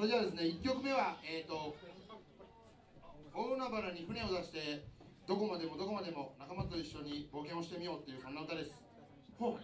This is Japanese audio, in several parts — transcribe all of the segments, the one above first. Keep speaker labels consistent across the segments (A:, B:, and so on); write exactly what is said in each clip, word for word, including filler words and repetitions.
A: れじゃあですね、いっきょくめは、えーと、大海原に船を出して、どこまでもどこまでも仲間と一緒に冒険をしてみようっていう、そんな歌です。ほう。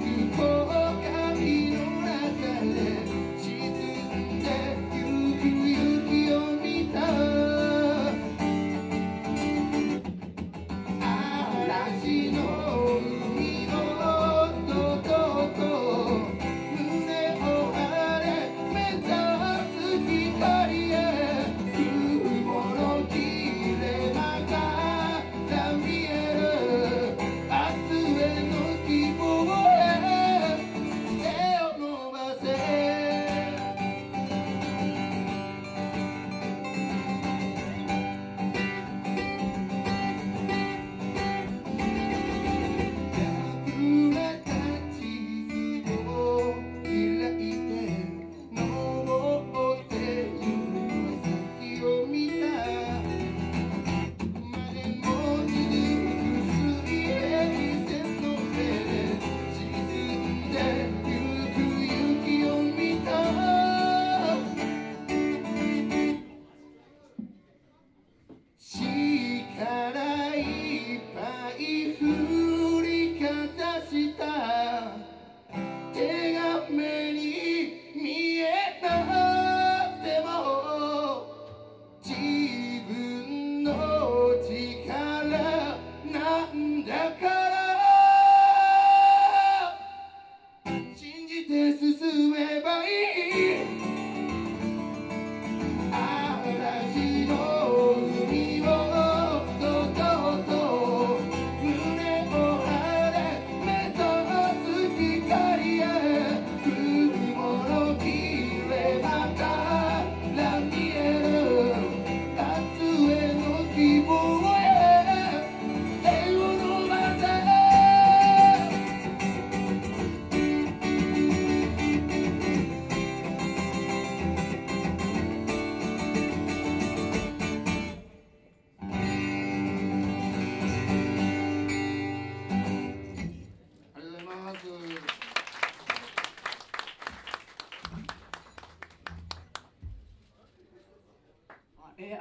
B: 「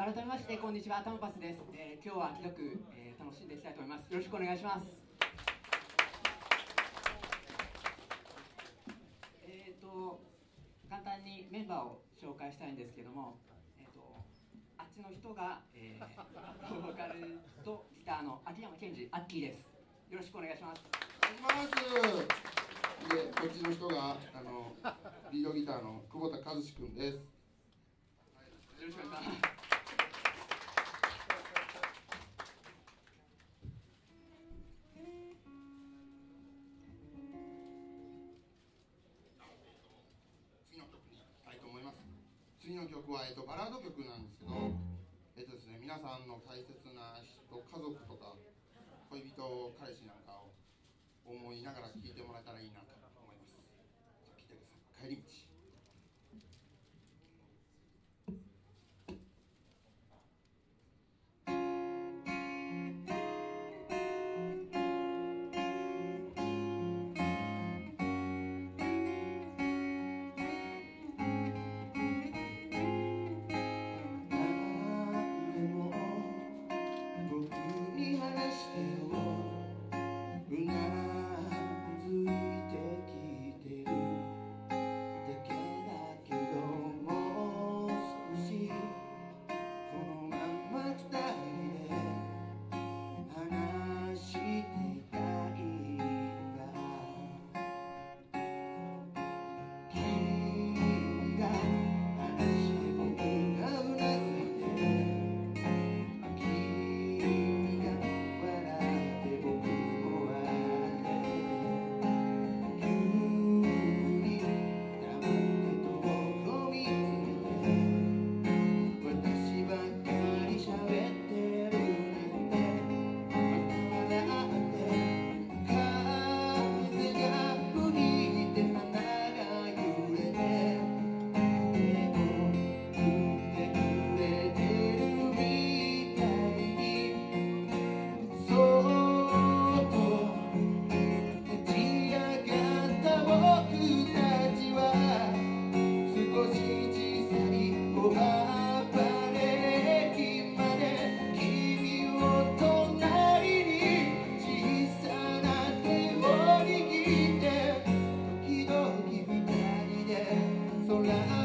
B: 改めましてこんにちは、タムパスです。えー、今日は広く、えー、楽しんでいきたいと思います。よろしくお願いします。えっ、ー、と簡単にメンバーを紹介したいんですけども、えー、とあっちの人が、えー、ボーカルとギターの秋山健二、アッキーです。よろしくお願いします。
A: お願いします。で、こっちの人があのリードギターの久保田和志くんです。
B: よろしくお願いします。
A: 次の曲は、えっと、バラード曲なんですけど、えっとですね、皆さんの大切な人、家族とか恋人、彼氏なんかを思いながら聴いてもらえたらいいなと思います。じゃあ聴いてください。帰り道。空